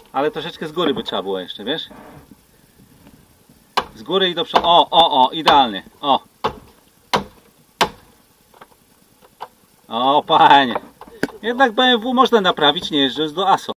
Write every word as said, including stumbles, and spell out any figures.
Ale troszeczkę z góry by trzeba było jeszcze, wiesz? Z góry i do przodu. O, o, o, idealnie. O. O, panie. Jednak B M W można naprawić, nie jeżdżąc do A S O.